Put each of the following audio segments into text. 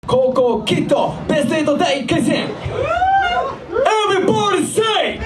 高校キッドベスト8第1回戦 Everybody say!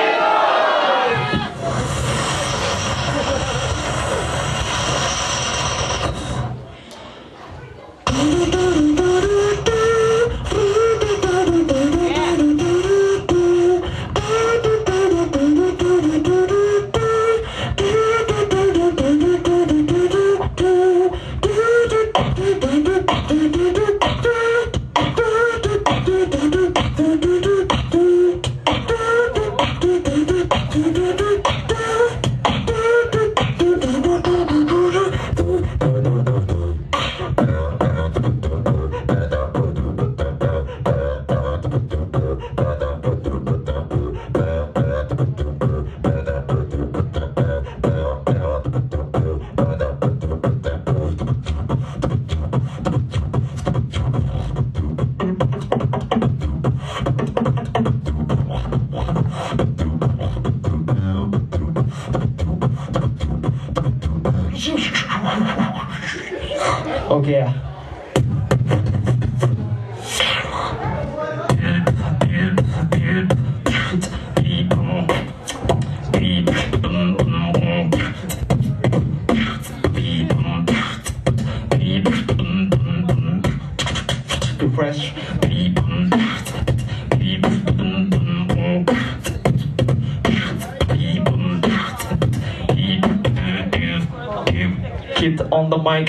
Okay. Too fresh. Hit on the mic.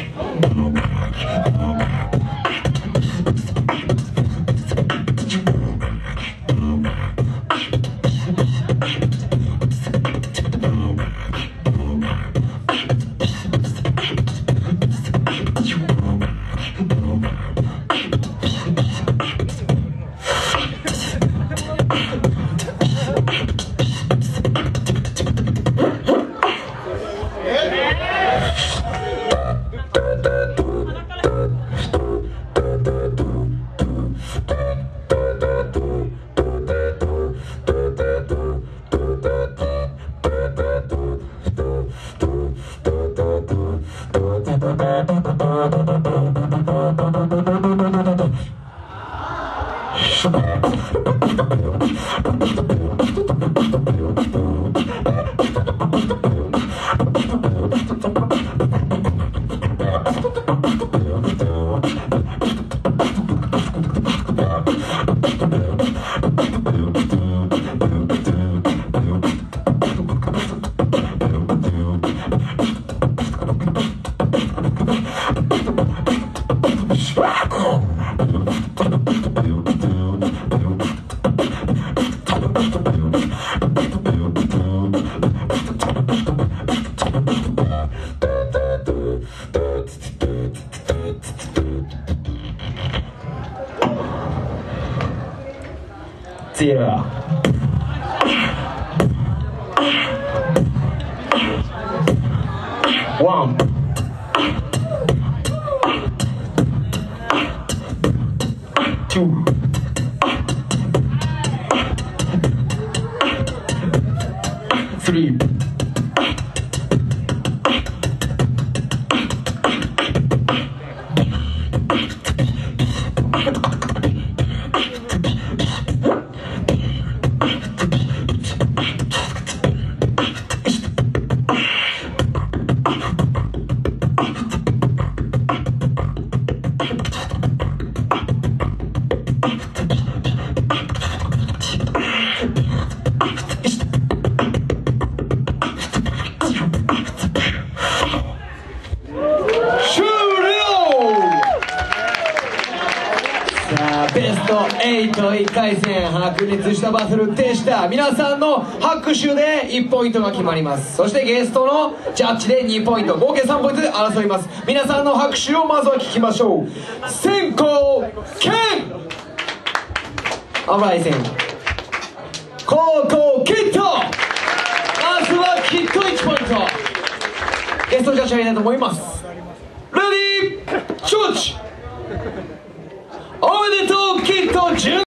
Zero. One. Two. Three.ベスト8、1回戦白熱したバトルでした。皆さんの拍手で1ポイントが決まります。そしてゲストのジャッジで2ポイント、合計3ポイントで争います。皆さんの拍手をまずは聞きましょう。先攻ケンアライゼン、後攻キッド、まずはキッド1ポイント。ゲストジャッジやりたいと思います。レディージャッジ、おめでとうキッド。